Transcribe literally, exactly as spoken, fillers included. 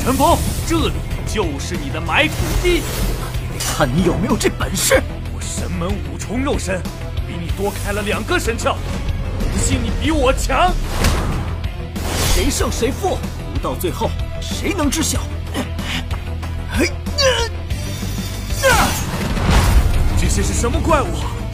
陈峰，这里就是你的埋土地， 得看你有没有这本事。 我神门五重肉身，比你多开了两个神窍，不信你比我强。 谁胜谁负，不到最后谁能知晓？嘿， 这些是什么怪物？